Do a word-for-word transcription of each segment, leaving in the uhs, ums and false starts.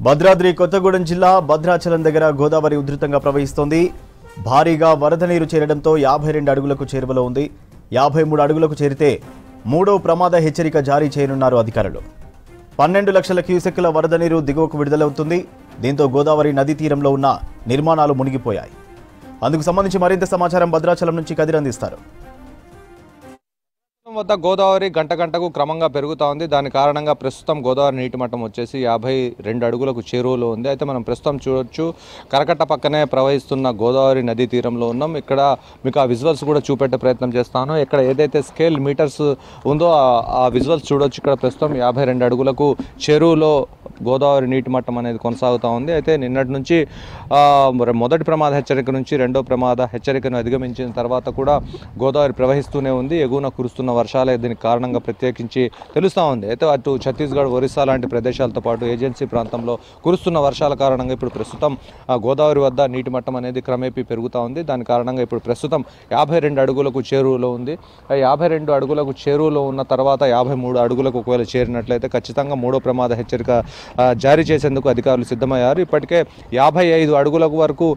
భద్రాద్రి కొత్తగూడెం జిల్లా భద్రాచలం దగ్గర గోదావరి ఉధృతంగా ప్రవహిస్తోంది. భారీగా వరద నీరు చేరడంతో యాభై రెండు అడుగులకు చేరువలో ఉంది. యాభై మూడు అడుగులకు చేరితే మూడో ప్రమాద హెచ్చరిక జారీ చేయనున్నారు అధికారులు. పన్నెండు లక్షల క్యూసెక్కుల వరద నీరు దిగువకు విడుదలవుతుంది. దీంతో గోదావరి నదీ తీరంలో ఉన్న నిర్మాణాలు మునిగిపోయాయి. అందుకు సంబంధించి మరింత సమాచారం భద్రాచలం నుంచి కదిరి అందిస్తారు. వద్ద గోదావరి గంట గంటకు క్రమంగా పెరుగుతూ ఉంది. దాని కారణంగా ప్రస్తుతం గోదావరి నీటి మట్టం వచ్చేసి యాభై రెండు అడుగులకు చేరువలో ఉంది. అయితే మనం ప్రస్తుతం చూడొచ్చు, కరకట్ట పక్కనే ప్రవహిస్తున్న గోదావరి నదీ తీరంలో ఉన్నాం. ఇక్కడ మీకు ఆ విజువల్స్ కూడా చూపెట్టే ప్రయత్నం చేస్తాను. ఇక్కడ ఏదైతే స్కేల్ మీటర్స్ ఉందో ఆ విజువల్స్ చూడొచ్చు. ఇక్కడ ప్రస్తుతం యాభై రెండు అడుగులకు చెరువులో గోదావరి నీటి మట్టం అనేది కొనసాగుతూ ఉంది. అయితే నిన్నటి నుంచి మొదటి ప్రమాద హెచ్చరిక నుంచి రెండో ప్రమాద హెచ్చరికను అధిగమించిన తర్వాత కూడా గోదావరి ప్రవహిస్తూనే ఉంది. ఎగువన కురుస్తున్న వర్షాలే దీనికి కారణంగా ప్రత్యేకించి తెలుస్తూ ఉంది. అయితే అటు ఛత్తీస్గఢ్, ఒరిస్సా లాంటి ప్రదేశాలతో పాటు ఏజెన్సీ ప్రాంతంలో కురుస్తున్న వర్షాల కారణంగా ఇప్పుడు ప్రస్తుతం గోదావరి వద్ద నీటి మట్టం అనేది క్రమేపీ పెరుగుతూ ఉంది. దాని కారణంగా ఇప్పుడు ప్రస్తుతం యాభై రెండు అడుగులకు చేరువలో ఉంది. యాభై రెండు అడుగులకు చేరువలో ఉన్న తర్వాత యాభై మూడు అడుగులకు ఒకవేళ చేరినట్లయితే ఖచ్చితంగా మూడో ప్రమాద హెచ్చరిక జారీ చేసేందుకు అధికారులు సిద్ధమయ్యారు. ఇప్పటికే యాభై ఐదు అడుగులకు వరకు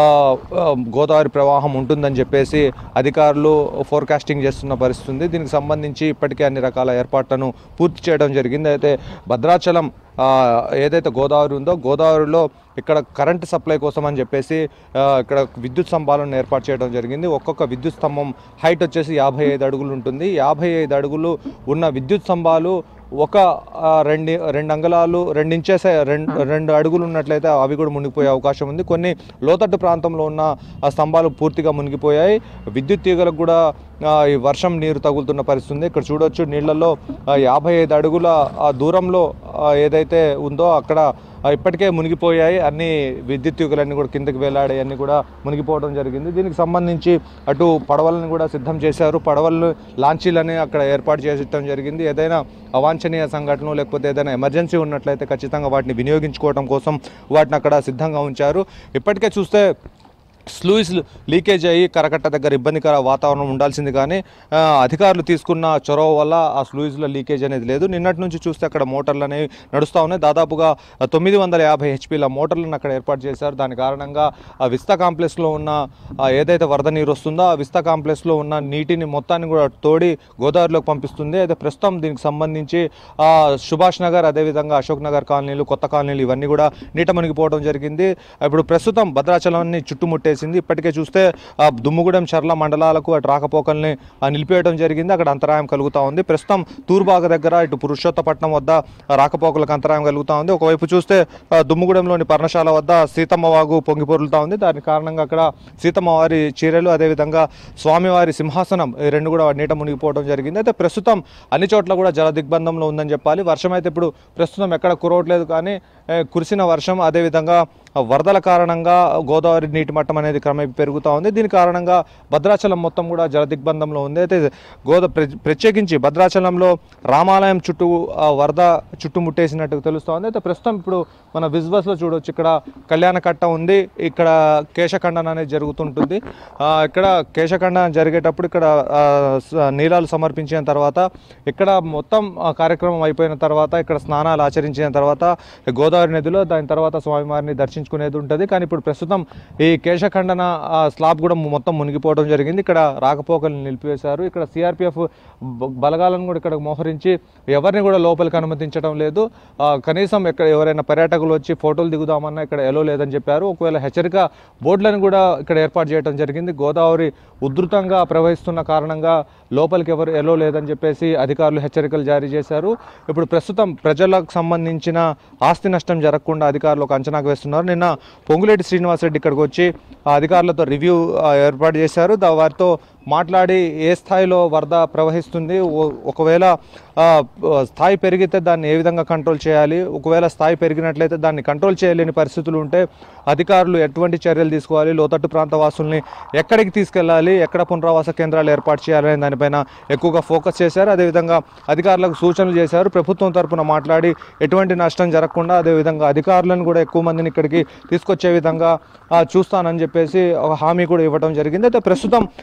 గోదావరి ప్రవాహం ఉంటుందని చెప్పేసి అధికారులు ఫోర్కాస్టింగ్ చేస్తున్న పరిస్థితి ఉంది. దీనికి సంబంధించి ఇప్పటికే అన్ని రకాల ఏర్పాట్లను పూర్తి చేయడం జరిగింది. అయితే భద్రాచలం ఏదైతే గోదావరి ఉందో గోదావరిలో ఇక్కడ కరెంటు సప్లై కోసం అని చెప్పేసి ఇక్కడ విద్యుత్ స్తంభాలను ఏర్పాటు చేయడం జరిగింది. ఒక్కొక్క విద్యుత్ స్తంభం హైట్ వచ్చేసి యాభై ఐదు అడుగులు ఉంటుంది. యాభై ఐదు అడుగులు ఉన్న విద్యుత్ స్తంభాలు ఒక రెండు రెండు అంగళాలు రెండు ఇంచెస్ రెండు రెండు అడుగులు ఉన్నట్లయితే అవి కూడా మునిగిపోయే అవకాశం ఉంది. కొన్ని లోతట్టు ప్రాంతంలో ఉన్న ఆ స్తంభాలు పూర్తిగా మునిగిపోయాయి. విద్యుత్ తీగలకు కూడా ఈ వర్షం నీరు తగులుతున్న పరిస్థితి ఉంది. ఇక్కడ చూడొచ్చు, నీళ్లలో యాభై ఐదు అడుగుల దూరంలో ఏదైతే ఉందో అక్కడ ఇప్పటికే మునిగిపోయాయి. అన్ని విద్యుత్ తీగలన్నీ కూడా కిందకి వేలాడే అన్నీ కూడా మునిగిపోవడం జరిగింది. దీనికి సంబంధించి అటు పడవలను కూడా సిద్ధం చేశారు. పడవలను లాంచీలని అక్కడ ఏర్పాటు చేయడం జరిగింది. ఏదైనా అవాంఛనీయ సంఘటనలు లేకపోతే ఏదైనా ఎమర్జెన్సీ ఉన్నట్లయితే ఖచ్చితంగా వాటిని వినియోగించుకోవడం కోసం వాటిని అక్కడ సిద్ధంగా ఉంచారు. ఇప్పటికే చూస్తే స్లూయిస్ లీకేజ్ అయ్యి కరకట్ట దగ్గర ఇబ్బందికర వాతావరణం ఉండాల్సింది, కానీ అధికారులు తీసుకున్న చొరవ వల్ల ఆ స్లూయిస్లో లీకేజ్ అనేది లేదు. నిన్నటి నుంచి చూస్తే అక్కడ మోటార్లు అనేవి నడుస్తూ ఉన్నాయి. దాదాపుగా తొమ్మిది వందల యాభై హెచ్పీల మోటార్లను అక్కడ ఏర్పాటు చేశారు. దాని కారణంగా ఆ విస్తా కాంప్లెక్స్లో ఉన్న ఏదైతే వరద నీరు వస్తుందో ఆ విస్తా కాంప్లెక్స్లో ఉన్న నీటిని మొత్తాన్ని కూడా తోడి గోదావరిలోకి పంపిస్తుంది. అయితే ప్రస్తుతం దీనికి సంబంధించి సుభాష్ నగర్, అదేవిధంగా అశోక్ నగర్ కాలనీలు, కొత్త కాలనీలు ఇవన్నీ కూడా నీట మునిగిపోవడం జరిగింది. ఇప్పుడు ప్రస్తుతం భద్రాచలాన్ని చుట్టుముట్టే ఇప్పటికే చూస్తే దుమ్ముగూడెం, చర్ల మండలాలకు అటు రాకపోకల్ని నిలిపేయడం జరిగింది. అక్కడ అంతరాయం కలుగుతూ ఉంది. ప్రస్తుతం తూర్బాగ దగ్గర ఇటు పురుషోత్తపట్నం వద్ద రాకపోకలకు అంతరాయం కలుగుతూ ఉంది. ఒకవైపు చూస్తే దుమ్ముగూడెంలోని పర్ణశాల వద్ద సీతమ్మ వాగు పొంగి పొరులుతూ ఉంది. దాని కారణంగా అక్కడ సీతమ్మ వారి చీరలు, అదేవిధంగా స్వామివారి సింహాసనం ఈ రెండు కూడా నీట మునిగిపోవడం జరిగింది. అయితే ప్రస్తుతం అన్ని చోట్ల కూడా జల దిగ్బంధంలో ఉందని చెప్పాలి. వర్షం అయితే ఇప్పుడు ప్రస్తుతం ఎక్కడ కురవట్లేదు, కానీ కురిసిన వర్షం అదేవిధంగా వరదల కారణంగా గోదావరి నీటి మట్టం అనేది క్రమేపీ పెరుగుతూ ఉంది. దీని కారణంగా భద్రాచలం మొత్తం కూడా జల దిగ్బంధంలో ఉంది. అయితే గోదా ప్రత్యేకించి భద్రాచలంలో రామాలయం చుట్టూ వరద చుట్టుముట్టేసినట్టు తెలుస్తూ ఉంది. అయితే ప్రస్తుతం ఇప్పుడు మన విజువల్స్లో చూడవచ్చు, ఇక్కడ కళ్యాణకట్ట ఉంది, ఇక్కడ కేశఖండన అనేది జరుగుతుంటుంది. ఇక్కడ కేశఖండన జరిగేటప్పుడు ఇక్కడ నీలాలు సమర్పించిన తర్వాత ఇక్కడ మొత్తం కార్యక్రమం అయిపోయిన తర్వాత ఇక్కడ స్నానాలు ఆచరించిన తర్వాత గోదావరి నదిలో దాని తర్వాత స్వామివారిని దర్శించుకునేది ఉంటుంది. కానీ ఇప్పుడు ప్రస్తుతం ఈ కేశఖండన స్లాబ్ కూడా మొత్తం మునిగిపోవడం జరిగింది. ఇక్కడ రాకపోకలు నిలిపివేశారు. ఇక్కడ సిఆర్పిఎఫ్ బలగాలను కూడా ఇక్కడ మోహరించి ఎవరిని కూడా లోపలికి అనుమతించడం లేదు. కనీసం ఇక్కడ ఎవరైనా పర్యాటకులు వచ్చి ఫోటోలు దిగుదామన్నా ఇక్కడ ఎలో లేదని చెప్పారు. ఒకవేళ హెచ్చరిక బోర్డులను కూడా ఇక్కడ ఏర్పాటు చేయడం జరిగింది. గోదావరి ఉధృతంగా ప్రవహిస్తున్న కారణంగా లోపలికి ఎవరు ఎలో లేదని చెప్పేసి అధికారులు హెచ్చరికలు జారీ చేశారు. ఇప్పుడు ప్రస్తుతం ప్రజలకు సంబంధించిన ఆస్తి నష్టం జరగకుండా అధికారులు ఒక అంచనాకు వేస్తున్నారు. నిన్న పొంగులేటి శ్రీనివాసరెడ్డి ఇక్కడికి వచ్చి అధికారులతో రివ్యూ ఏర్పాటు చేశారు. వారితో మాట్లాడి ఏ స్థాయిలో వరద ప్రవహిస్తుంది, ఒకవేళ స్థాయి పెరిగితే దాన్ని ఏ విధంగా కంట్రోల్ చేయాలి, ఒకవేళ స్థాయి పెరిగినట్లయితే దాన్ని కంట్రోల్ చేయలేని పరిస్థితులు ఉంటే అధికారులు ఎటువంటి చర్యలు తీసుకోవాలి, లోతట్టు ప్రాంత వాసుల్ని ఎక్కడికి తీసుకెళ్లాలి, ఎక్కడ పునరావాస కేంద్రాలు ఏర్పాటు చేయాలనే దానిపైన ఎక్కువగా ఫోకస్ చేశారు. అదేవిధంగా అధికారులకు సూచనలు చేశారు. ప్రభుత్వం తరఫున మాట్లాడి ఎటువంటి నష్టం జరగకుండా అదేవిధంగా అధికారులను కూడా ఎక్కువ మందిని ఇక్కడికి తీసుకొచ్చే విధంగా చూస్తానని చెప్పేసి ఒక హామీ కూడా ఇవ్వడం జరిగింది. అయితే ప్రస్తుతం దీనికి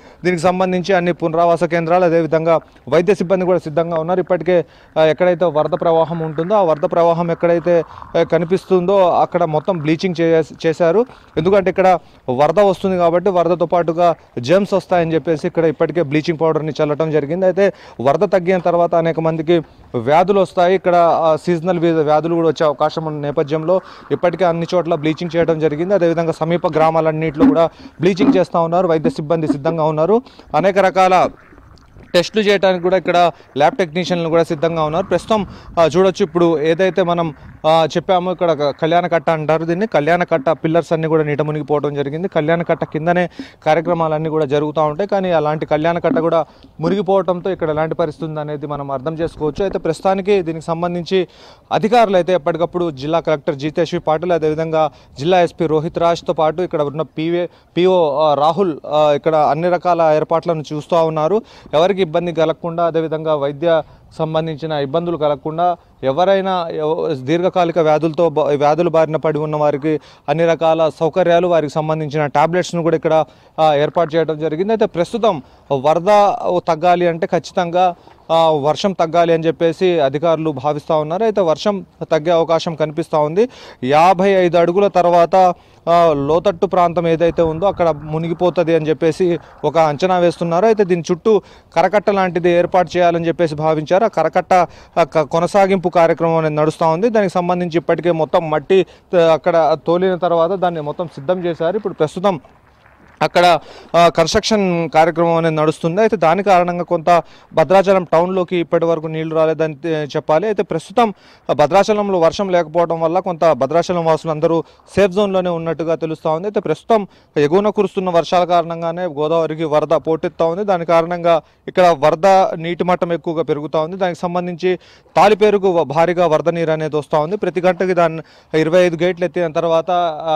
సంబంధించి అన్ని పునరావాస కేంద్రాలు అదేవిధంగా వైద్య సిబ్బంది కూడా సిద్ధంగా ఉన్నారు. ఇప్పటికే ఎక్కడైతే వరద ప్రవాహం ఉంటుందో ఆ వరద ప్రవాహం ఎక్కడైతే కనిపిస్తుందో అక్కడ మొత్తం బ్లీచింగ్ చేశారు. ఎందుకంటే ఇక్కడ వరద వస్తుంది కాబట్టి వరదతో పాటుగా జెమ్స్ వస్తాయని చెప్పేసి ఇక్కడ ఇప్పటికే బ్లీచింగ్ పౌడర్ని చల్లడం జరిగింది. అయితే వరద తగ్గిన తర్వాత అనేక మందికి వ్యాధులు వస్తాయి. ఇక్కడ సీజనల్ వ్యాధులు కూడా వచ్చే అవకాశం ఉన్న నేపథ్యంలో ఇప్పటికే అన్ని చోట్ల బ్లీచింగ్ చేయడం జరిగింది. అదేవిధంగా సమీప గ్రామాలన్నింటిలో కూడా బ్లీచింగ్ చేస్తూ ఉన్నారు. వైద్య సిబ్బంది సిద్ధంగా ఉన్నారు. అనేక రకాల టెస్టులు చేయడానికి కూడా ఇక్కడ ల్యాబ్ టెక్నీషియన్లు కూడా సిద్ధంగా ఉన్నారు. ప్రస్తుతం చూడొచ్చు ఇప్పుడు ఏదైతే మనం చెప్పామో ఇక్కడ కళ్యాణ కట్ట అంటారు దీన్ని. కళ్యాణ కట్ట పిల్లర్స్ అన్నీ కూడా నీట మునిగిపోవడం జరిగింది. కళ్యాణ కట్ట కిందనే కార్యక్రమాలన్నీ కూడా జరుగుతూ ఉంటాయి. కానీ అలాంటి కళ్యాణ కట్ట కూడా మునిగిపోవడంతో ఇక్కడ ఎలాంటి పరిస్థితి ఉంది అనేది మనం అర్థం చేసుకోవచ్చు. అయితే ప్రస్తుతానికి దీనికి సంబంధించి అధికారులు అయితే ఎప్పటికప్పుడు జిల్లా కలెక్టర్ జితేశ్వరి పాటిల్ అదేవిధంగా జిల్లా ఎస్పీ రోహిత్ రాజ్తో పాటు ఇక్కడ ఉన్న పీవే పిఓ రాహుల్ ఇక్కడ అన్ని రకాల ఏర్పాట్లను చూస్తూ ఉన్నారు. ఎవరికి ఇబ్బంది కలగకుండా అదేవిధంగా వైద్య సంబంధించిన ఇబ్బందులు కలగకుండా ఎవరైనా దీర్ఘకాలిక వ్యాధులతో వ్యాధుల బారిన పడి ఉన్న వారికి అన్ని రకాల సౌకర్యాలు వారికి సంబంధించిన టాబ్లెట్స్ను కూడా ఇక్కడ ఏర్పాటు చేయడం జరిగింది. అయితే ప్రస్తుతం వరద తగ్గాలి అంటే ఖచ్చితంగా వర్షం తగ్గాలి అని చెప్పేసి అధికారులు భావిస్తూ ఉన్నారు. అయితే వర్షం తగ్గే అవకాశం కనిపిస్తూ ఉంది. యాభై ఐదు అడుగుల తర్వాత లోతట్టు ప్రాంతం ఏదైతే ఉందో అక్కడ మునిగిపోతుంది అని చెప్పేసి ఒక అంచనా వేస్తున్నారు. అయితే దీని చుట్టూ కరకట్ట లాంటిది ఏర్పాటు చేయాలని చెప్పేసి భావించారు. ఆ కరకట్ట కొనసాగింపు కార్యక్రమం అనేది నడుస్తూ ఉంది. దానికి సంబంధించి ఇప్పటికే మొత్తం మట్టి అక్కడ తోలిన తర్వాత దాన్ని మొత్తం సిద్ధం చేశారు. ఇప్పుడు ప్రస్తుతం అక్కడ కన్స్ట్రక్షన్ కార్యక్రమం అనేది నడుస్తుంది. అయితే దాని కారణంగా కొంత భద్రాచలం టౌన్లోకి ఇప్పటి వరకు నీళ్లు రాలేదని చెప్పాలి. అయితే ప్రస్తుతం భద్రాచలంలో వర్షం లేకపోవడం వల్ల కొంత భద్రాచలం వాసులు అందరూ సేఫ్ జోన్లోనే ఉన్నట్టుగా తెలుస్తూ ఉంది. అయితే ప్రస్తుతం ఎగువన కురుస్తున్న వర్షాల కారణంగానే గోదావరికి వరద పోటెత్తా ఉంది. దాని కారణంగా ఇక్కడ వరద నీటి మట్టం ఎక్కువగా పెరుగుతూ ఉంది. దానికి సంబంధించి తాలిపేరుకు భారీగా వరద నీరు అనేది వస్తూ ఉంది. ప్రతి గంటకి దాన్ని ఇరవై ఐదు గేట్లు ఎత్తిన తర్వాత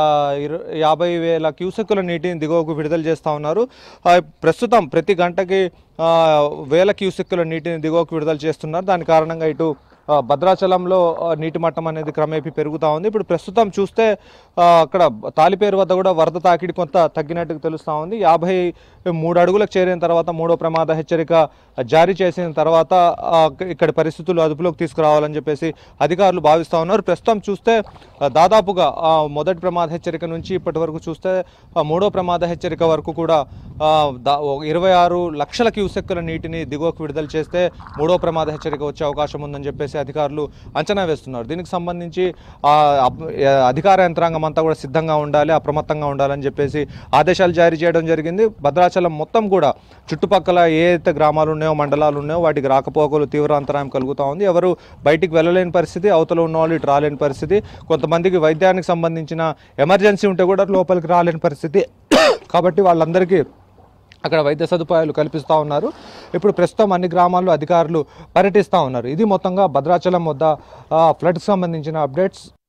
యాభై వేల క్యూసెక్కుల నీటిని దిగువకు విడుదల చేస్తూ ఉన్నారు. ప్రస్తుతం ప్రతి గంటకి వేల క్యూసెక్కుల నీటిని దిగువకు విడుదల చేస్తున్నారు. దాని కారణంగా ఇటు భద్రాచలంలో నీటి మట్టం అనేది క్రమేపీ పెరుగుతూ ఉంది. ఇప్పుడు ప్రస్తుతం చూస్తే అక్కడ తాలిపేరు వద్ద కూడా వరద తాకిడి కొంత తగ్గినట్టుగా తెలుస్తూ ఉంది. యాభై మూడు అడుగులకు చేరిన తర్వాత మూడో ప్రమాద హెచ్చరిక జారీ చేసిన తర్వాత ఇక్కడ పరిస్థితులు అదుపులోకి తీసుకురావాలని చెప్పేసి అధికారులు భావిస్తూ ఉన్నారు. ప్రస్తుతం చూస్తే దాదాపుగా మొదటి ప్రమాద హెచ్చరిక నుంచి ఇప్పటి వరకు చూస్తే మూడో ప్రమాద హెచ్చరిక వరకు కూడా ఇరవై ఆరు లక్షల క్యూసెక్కుల నీటిని దిగువకు విడుదల చేస్తే మూడో ప్రమాద హెచ్చరిక వచ్చే అవకాశం ఉందని చెప్పేసి అధికారులు అంచనా వేస్తున్నారు. దీనికి సంబంధించి అధికార యంత్రాంగం అంతా కూడా సిద్ధంగా ఉండాలి, అప్రమత్తంగా ఉండాలని చెప్పేసి ఆదేశాలు జారీ చేయడం జరిగింది. భద్రాచలం మొత్తం కూడా చుట్టుపక్కల ఏ అయితే గ్రామాలు ఉన్నాయో మండలాలు ఉన్నాయో వాటికి రాకపోకలు తీవ్ర అంతరాయం కలుగుతూ ఉంది. ఎవరు బయటికి వెళ్ళలేని పరిస్థితి, అవతల ఉన్న వాళ్ళు ఇటు రాలేని పరిస్థితి, కొంతమందికి వైద్యానికి సంబంధించిన ఎమర్జెన్సీ ఉంటే కూడా లోపలికి రాలేని పరిస్థితి. కాబట్టి వాళ్ళందరికీ అక్కడ వైద్య సదుపాయాలు కల్పిస్తూ ఉన్నారు. ఇప్పుడు ప్రస్తుతం అన్ని గ్రామాల్లో అధికారులు పర్యటిస్తూ ఉన్నారు. ఇది మొత్తంగా భద్రాచలం వద్ద ఫ్లడ్కి సంబంధించిన అప్డేట్స్.